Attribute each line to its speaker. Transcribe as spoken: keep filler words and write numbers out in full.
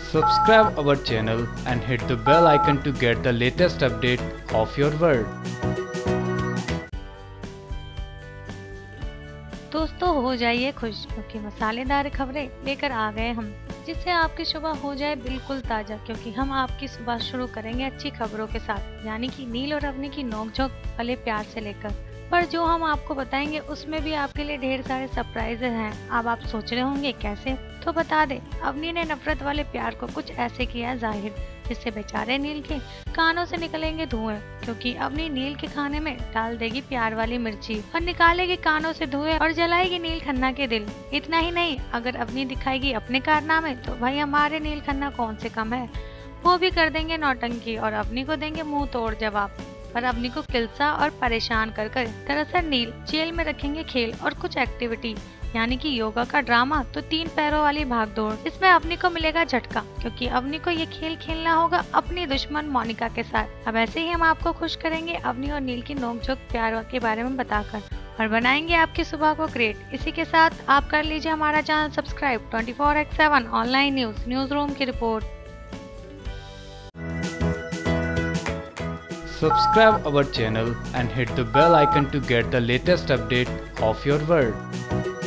Speaker 1: Subscribe our channel and hit the bell icon to get the latest update of your world.
Speaker 2: दोस्तों हो जाइए खुश क्योंकि मसालेदार खबरें लेकर आ गए हम, जिससे आपकी सुबह हो जाए बिल्कुल ताज़ा। क्योंकि हम आपकी सुबह शुरू करेंगे अच्छी खबरों के साथ, यानी कि नील और अवनी की नोकझोंक भले प्यार से लेकर। पर जो हम आपको बताएंगे उसमें भी आपके लिए ढेर सारे सरप्राइजेस हैं। अब आप सोच रहे होंगे कैसे, तो बता दे। अवनी ने नफरत वाले प्यार को कुछ ऐसे किया जाहिर, जिससे बेचारे नील के कानों से निकलेंगे धुएं। क्योंकि अवनी नील के खाने में डाल देगी प्यार वाली मिर्ची और निकालेगी कानों से धुएं और जलाएगी नील खन्ना के दिल। इतना ही नहीं, अगर अवनी दिखाएगी अपने कारनामे तो भाई हमारे नील खन्ना कौन से कम है, वो भी कर देंगे नौटंकी और अवनी को देंगे मुंह तोड़ जवाब। पर अवनी को किलसा और परेशान कर कर दरअसल नील जेल में रखेंगे खेल और कुछ एक्टिविटी, यानी कि योगा का ड्रामा तो तीन पैरों वाली भागदौड़। इसमें अवनी को मिलेगा झटका, क्योंकि अवनी को ये खेल खेलना होगा अपनी दुश्मन मोनिका के साथ। अब ऐसे ही हम आपको खुश करेंगे अवनी और नील की नोकझोंक प्यार के बारे में बताकर, और बनाएंगे आपकी सुबह को ग्रेट। इसी के साथ आप कर लीजिए हमारा channel subscribe. Twenty four x seven online news news room की रिपोर्ट।
Speaker 1: Subscribe our channel and hit the bell icon to get the latest update of your world.